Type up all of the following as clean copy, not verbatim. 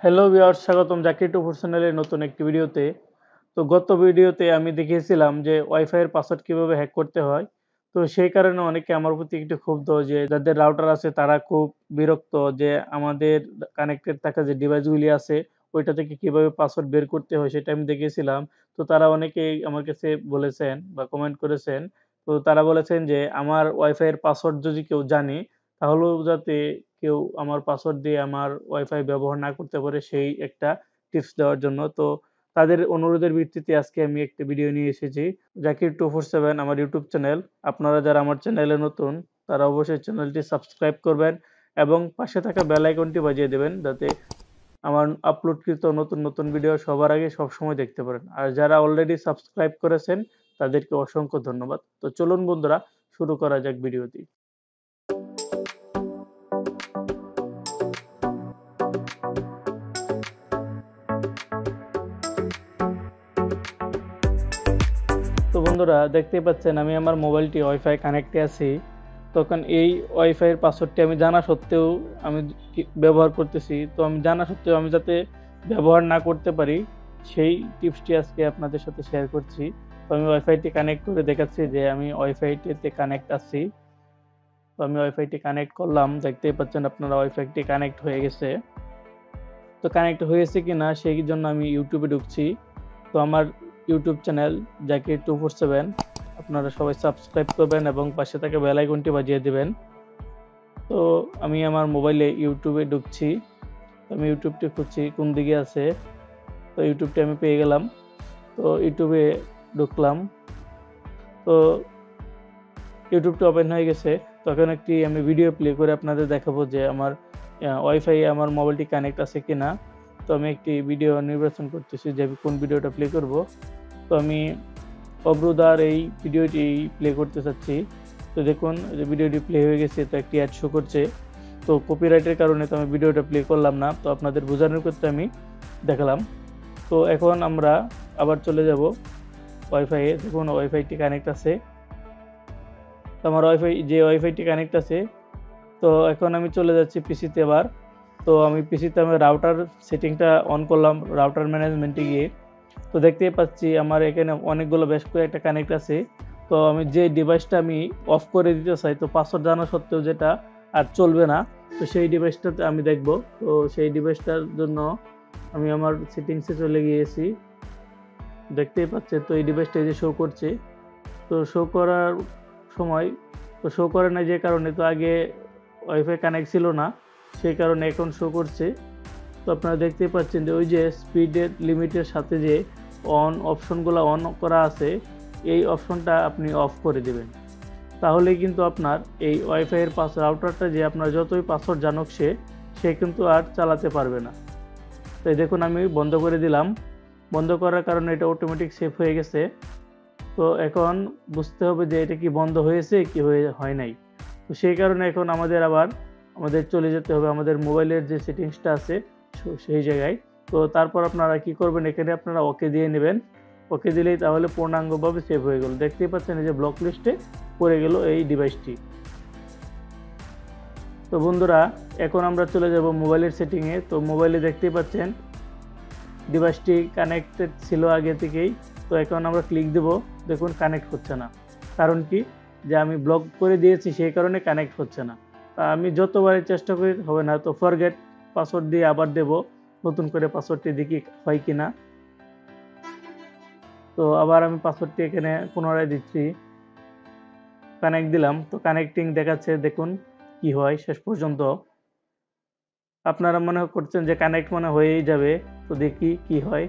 Hello viewers, স্বাগতম জাকির টুফুর চ্যানেলের নতুন একটি ভিডিওতে। তো গত ভিডিওতে আমি দেখিয়েছিলাম যে ওয়াইফাই এর পাসওয়ার্ড কিভাবে হ্যাক করতে হয়। তো সেই কারণে অনেকে আমার প্রতি একটু ক্ষুব্ধ যে যাদের রাউটার আছে তারা খুব বিরক্ত যে আমাদের কানেক্টেড থাকা যে ডিভাইসগুলি আছে ওইটা থেকে কিভাবে পাসওয়ার্ড বের করতে হয় সেটা আমি দেখিয়েছিলাম। তো তারা অনেকেই আমার কাছে বলেছেন বা কমেন্ট করেছেন। তো তারা বলেছেন যে আমার ওয়াইফাই এর পাসওয়ার্ড যদি কেউ জানে তাহলেও যাতে কেউ আমার পাসওয়ার্ড দিয়ে আমার ওয়াইফাই ব্যবহার না করতে পারে সেই একটা টিপস দেওয়ার জন্য। তো তাদের অনুরোধের ভিত্তিতে আজকে আমি একটা ভিডিও নিয়ে এসেছি। জাকির 247 আমার ইউটিউব চ্যানেল। আপনারা যারা আমার চ্যানেলে নতুন তারা অবশ্যই চ্যানেলটি সাবস্ক্রাইব করবেন এবং পাশে থাকা বেল আইকনটি বাজিয়ে দেবেন যাতে আমার আপলোডকৃত নতুন নতুন ভিডিও সবার আগে সবসময় দেখতে পারেন। আর যারা অলরেডি সাবস্ক্রাইব করেছেন তাদেরকে অসংখ্য ধন্যবাদ। তো চলুন বন্ধুরা, শুরু করা যাক ভিডিওটি। তো বন্ধুরা, দেখতেই পাচ্ছেন আমি আমার মোবাইলটি ওয়াইফাই কানেক্টে আছি। তখন এই ওয়াইফাই এর পাসওয়ার্ডটি আমি জানা সত্ত্বেও আমি ব্যবহার করতেছি। তো আমি জানা সত্ত্বেও আমি যাতে ব্যবহার না করতে পারি সেই টিপসটি আজকে আপনাদের সাথে শেয়ার করছি। তো আমি ওয়াইফাইটি কানেক্ট করে দেখাচ্ছি যে আমি ওয়াইফাইটিতে কানেক্ট আছি। তো আমি ওয়াইফাইটি কানেক্ট করলাম, দেখতেই পাচ্ছেন আপনারা ওয়াইফাইটি কানেক্ট হয়ে গেছে। তো কানেক্ট হয়েছে কিনা সেই জন্য আমি ইউটিউবে ঢুকছি। তো আমার ইউটিউব চ্যানেল জাকির 247 আপনারা সবাই সাবস্ক্রাইব করবেন এবং পাশে থাকা বেল আইকনটি বাজিয়ে দিবেন। তো আমি আমার মোবাইলে ইউটিউবে ঢুকছি। আমি ইউটিউবটি খুঁজছি কোন দিকে আছে। তো ইউটিউবটি আমি পেয়ে গেলাম। তো ইউটিউবে ঢুকলাম। তো ইউটিউবটা ওপেন হয়ে গেছে। তখন একটি আমি ভিডিও প্লে করে আপনাদের দেখাবো যে আমার ওয়াইফাই আমার মোবাইলটি কানেক্ট আছে কিনা। তো আমি একটি ভিডিও নির্বাচন করতেছি যে আমি কোন ভিডিওটা প্লে করব। তো আমি অব্রুদার এই ভিডিওটি প্লে করতে চাচ্ছি। তো দেখুন যে ভিডিওটি প্লে হয়ে গেছে, তো একটি অ্যাড শো করছে। তো কপিরাইটের কারণে তো আমি ভিডিওটা প্লে করলাম না, তো আপনাদের বোঝানোর ক্ষেত্রে আমি দেখালাম। তো এখন আমরা আবার চলে যাব ওয়াইফাইয়ে। দেখুন ওয়াইফাইটি কানেক্ট আছে। তো আমার ওয়াইফাইটি কানেক্ট আছে। তো এখন আমি চলে যাচ্ছি পিসিতে আবার। তো আমি পিসিতে আমি রাউটার সেটিংটা অন করলাম রাউটার ম্যানেজমেন্টে গিয়ে। তো দেখতেই পাচ্ছি আমার এখানে অনেকগুলো বেশ কয়েকটা কানেক্ট আছে। তো আমি যে ডিভাইসটা আমি অফ করে দিতে চাই, তো পাসওয়ার্ড জানা সত্ত্বেও যেটা আর চলবে না, তো সেই ডিভাইসটাতে আমি দেখব। তো সেই ডিভাইসটার জন্য আমি আমার সেটিংসে চলে গিয়েছি। দেখতেই পাচ্ছেন তো এই ডিভাইসটা যে শো করছে। তো শো করার সময় তো শো করে না যে কারণে, তো আগে ওয়াইফাই কানেক্ট ছিল না সেই কারণে এখন শো করছে। তো আপনারা দেখতেই পাচ্ছেন যে ওই যে স্পিডের লিমিটের সাথে যে অন অপশনগুলো অন করা আছে এই অপশনটা আপনি অফ করে দেবেন। তাহলেই কিন্তু আপনার এই ওয়াইফাইয়ের রাউটারটা যে আপনার যতই পাসওয়ার্ড জানুক সে কিন্তু আর চালাতে পারবে না। তো দেখুন আমি বন্ধ করে দিলাম। বন্ধ করার কারণে এটা অটোমেটিক সেভ হয়ে গেছে। তো এখন বুঝতে হবে যে এটা কি বন্ধ হয়েছে কি হয় নাই। তো সেই কারণে এখন আমাদের চলে যেতে হবে আমাদের মোবাইলের যে সেটিংসটা আছে সেই জায়গায়। তো তারপর আপনারা কি করবেন, এখানে আপনারা ওকে দিয়ে নেবেন। ওকে দিলেই তাহলে পূর্ণাঙ্গভাবে সেভ হয়ে গেল। দেখতেই পাচ্ছেন এই যে ব্লক লিস্টে পড়ে গেল এই ডিভাইসটি। তো বন্ধুরা, এখন আমরা চলে যাব মোবাইলের সেটিংয়ে। তো মোবাইলে দেখতেই পাচ্ছেন ডিভাইসটি কানেক্টেড ছিল আগে থেকেই। তো এখন আমরা ক্লিক দেব, দেখুন কানেক্ট হচ্ছে না। কারণ কি, যে আমি ব্লক করে দিয়েছি সেই কারণে কানেক্ট হচ্ছে না। আমি যতবারই চেষ্টা করি হবে না। তো ফরগেট পাসওয়ার্ড দিয়ে আবার দেব, নতুন করে পাসওয়ার্ডটি দেখি হয় কিনা। তো আবার আমি পাসওয়ার্ডটি এখানে পুনরায় দিচ্ছি, কানেক্ট দিলাম। তো কানেক্টিং দেখাচ্ছে, দেখুন কি হয় শেষ পর্যন্ত। আপনারা মনে করছেন যে কানেক্ট মনে হয়েই যাবে, তো দেখি কি হয়।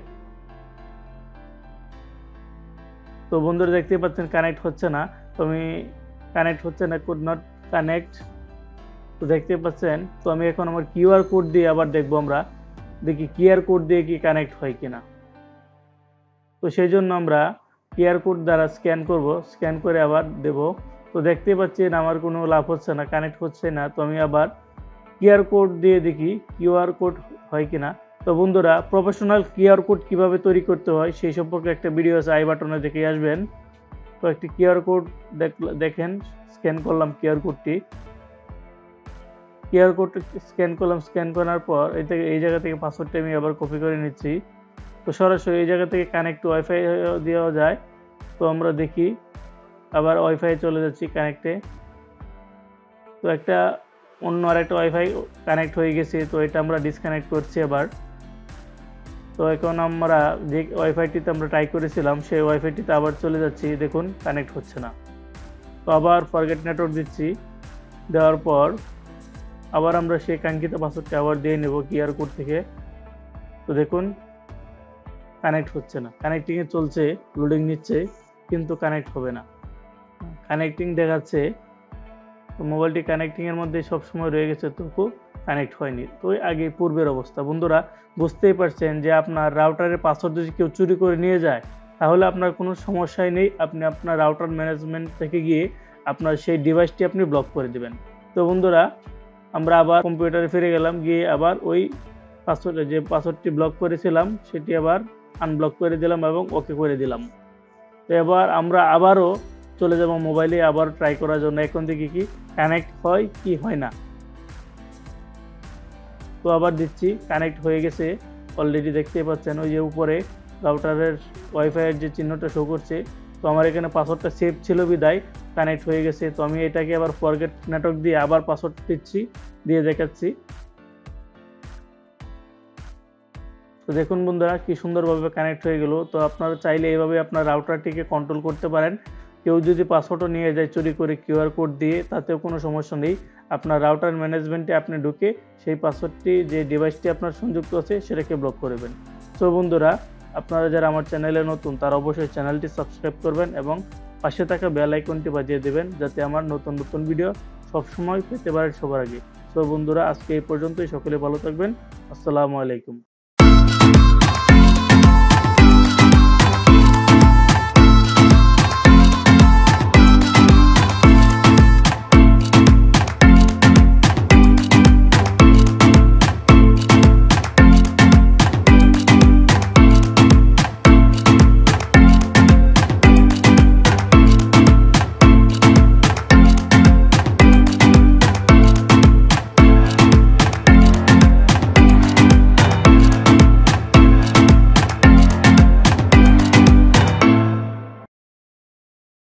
তো বন্ধুরা দেখতেই পাচ্ছেন কানেক্ট হচ্ছে না। তো আমি কানেক্ট হচ্ছে না, কুড নট কানেক্ট। তো দেখতে পাচ্ছেন। তো আমি এখন আমার কিউআর কোড দিয়ে আবার দেখবো, আমরা দেখি কিউআর কোড দিয়ে কি কানেক্ট হয় কিনা। তো সেই জন্য আমরা কিউআর কোড দ্বারা স্ক্যান করব, স্ক্যান করে আবার দেব। তো দেখতেই পাচ্ছেন আমার কোনো লাভ হচ্ছে না, কানেক্ট হচ্ছে না। তো আমি আবার কিউআর কোড দিয়ে দেখি কিউআর কোড হয় কিনা। তো বন্ধুরা, প্রফেশনাল কিউআর কোড কিভাবে তৈরি করতে হয় সেই সম্পর্কে একটা ভিডিও আছে, আই বাটনে দেখে আসবেন। তো একটি কিউআর কোড দেখেন, স্ক্যান করলাম কিউআর কোডটি। কিউআর কোড স্ক্যান করলাম, স্ক্যান করার পর এই জায়গা থেকে পাসওয়ার্ডটা আমি আবার কপি করে নিচ্ছি। তো সরাসরি এই জায়গা থেকে কানেক্ট টু ওয়াইফাই দেওয়া যায়। তো আমরা দেখি, আবার ওয়াইফাই চলে যাচ্ছি কানেক্টে। তো অন্য আরেকটা ওয়াইফাই কানেক্ট হয়ে গেছে, তো এটা আমরা ডিসকানেক্ট করছি আবার। তো এখন আমরা যে ওয়াইফাইটিতে আমরা ট্রাই করেছিলাম সেই ওয়াইফাইটিতে আবার চলে যাচ্ছি, দেখুন কানেক্ট হচ্ছে না। তো আবার ফরগেট নেটওয়ার্ক দিচ্ছি, দেওয়ার পর আবার আমরা সেই কাঙ্ক্ষিত পাসওয়ার্ডটা আবার দিয়ে নেব কিউআর কোড থেকে। তো দেখুন কানেক্ট হচ্ছে না, কানেক্টিংয়ে চলছে, লোডিং নিচ্ছে, কিন্তু কানেক্ট হবে না। কানেক্টিং দেখাচ্ছে, তো মোবাইলটি কানেক্টিংয়ের মধ্যে সবসময় রয়ে গেছে, তবু কানেক্ট হয়নি। তো আগে পূর্বের অবস্থা। বন্ধুরা বুঝতেই পারছেন যে আপনার রাউটারের পাসওয়ার্ড যদি কেউ চুরি করে নিয়ে যায়, তাহলে আপনার কোনো সমস্যাই নেই, আপনি আপনার রাউটার ম্যানেজমেন্ট থেকে গিয়ে আপনার সেই ডিভাইসটি আপনি ব্লক করে দেবেন। তো বন্ধুরা আমরা আবার কম্পিউটারে ফিরে গেলাম, গিয়ে আবার ওই যে পাসওয়ার্ডটি ব্লক করেছিলাম সেটি আবার আনব্লক করে দিলাম এবং ওকে করে দিলাম। তো এবার আমরা আবারও চলে যাব মোবাইলে আবার ট্রাই করার জন্য, এখন দেখি কি কানেক্ট হয় কি হয় না। তো আবার দিচ্ছি, কানেক্ট হয়ে গেছে অলরেডি, দেখতেই পাচ্ছেন ওই যে উপরে রাউটারের ওয়াইফাইয়ের যে চিহ্নটা শো করছে। তো আমার এখানে পাসওয়ার্ডটা সেভ ছিল বিদায় কানেক্ট হয়ে গেছে। তো আমি এটাকে আবার ফরগেট নেটওয়ার্ক দিয়ে আবার পাসওয়ার্ড দিচ্ছি, দিয়ে দেখাচ্ছি। তো দেখুন বন্ধুরা কি সুন্দরভাবে কানেক্ট হয়ে গেল। তো আপনারা চাইলে এইভাবে আপনার রাউটারটিকে কন্ট্রোল করতে পারেন। কেউ যদি পাসওয়ার্ডও নিয়ে যায় চুরি করে কিউআর কোড দিয়ে, তাতেও কোনো সমস্যা নেই। আপনার রাউটার ম্যানেজমেন্টে আপনি ঢুকে সেই পাসওয়ার্ডটি, যে ডিভাইসটি আপনার সংযুক্ত আছে সেটাকে ব্লক করবেন। তো বন্ধুরা আপনারা যারা আমার চ্যানেলে নতুন তারা অবশ্যই চ্যানেলটি সাবস্ক্রাইব করবেন এবং পাশে থাকা বেল আইকনটি বাজিয়ে দেবেন, যাতে আমার নতুন নতুন ভিডিও সবসময় পেতে পারেন সবার আগে। তো বন্ধুরা আজকে এই পর্যন্তই, সকলে ভালো থাকবেন। আসসালামু আলাইকুম।